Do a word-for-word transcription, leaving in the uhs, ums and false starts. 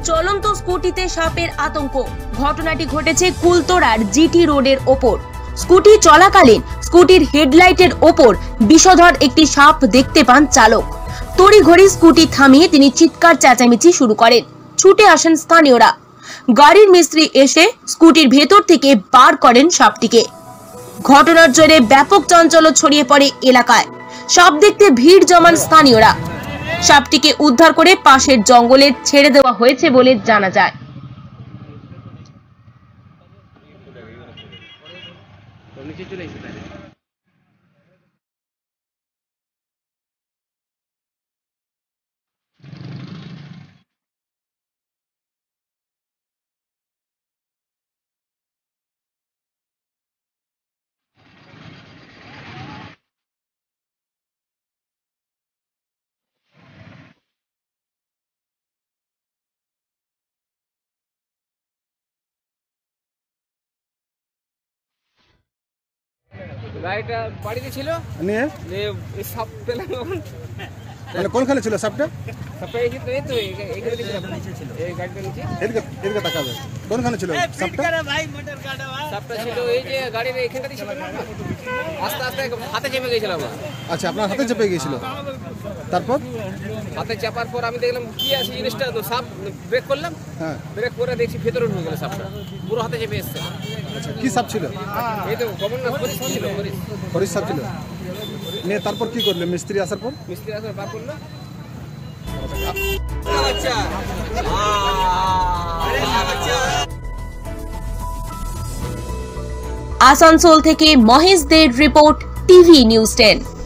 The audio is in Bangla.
চলন্ত স্কুটিতে সাপের আতঙ্ক। ঘটনাটি ঘটেছে কুলতোড়ার জিটি রোডের ওপর। স্কুটি চলাকালীন স্কুটির হেডলাইটের ওপর বিষধর একটি সাপ দেখতে পান চালক। তড়িঘড়ি স্কুটি থামিয়ে তিনি চিৎকার চেঁচামেচি শুরু করেন। ছুটে আসেন স্থানীয়রা। গাড়ির মিস্ত্রি এসে স্কুটির ভেতর থেকে বার করেন সাপটিকে। ঘটনার জেরে ব্যাপক চাঞ্চল্য ছড়িয়ে পড়ে এলাকায়। সাপ দেখতে ভিড় জমান স্থানীয়রা। সাপটিকে উদ্ধার করে পাশের জঙ্গলে ছেড়ে দেওয়া হয়েছে বলে জানা যায়। গাড়িটা বাড়িতে ছিল নিয়ে এই সাপ পেলাম তখন। মানে কোনখানে ছিল সাপটা? সাপটা এই তো এই তো এইখানে দেখলাম নিচে ছিল, এই গাড়িটা নিচে। এদিকে এদিকে তাকাবে। কোনখানে ছিল সাপটা? সাপটা ছিল এই যে গাড়ির এইখানটাতে ছিল না, আস্তে আস্তে হাতে চেপে গিয়েছিল আমার। আচ্ছা, আপনার হাতে চেপে গিয়েছিল। তারপর হাতে চাপার পর আমি দেখলাম কি আছে জিনিসটা, তো সাপ ব্রেক করলাম। হ্যাঁ, ব্রেক করে দেখছি ভেতরে ঢুকে গেল সাপটা, পুরো হাতে চেপে এসছে। আচ্ছা, কি সাপ ছিল? এই তো গভর্নর হরিশ ছিল, হরিশ হরিশ সাপ ছিল। নিয়ে তারপর কি করলে মিস্ত্রি আসার পর? মিস্ত্রি আসার বার করলো। আসানসোল থেকে মহেশ দের রিপোর্ট, টিভি নিউজ টেন।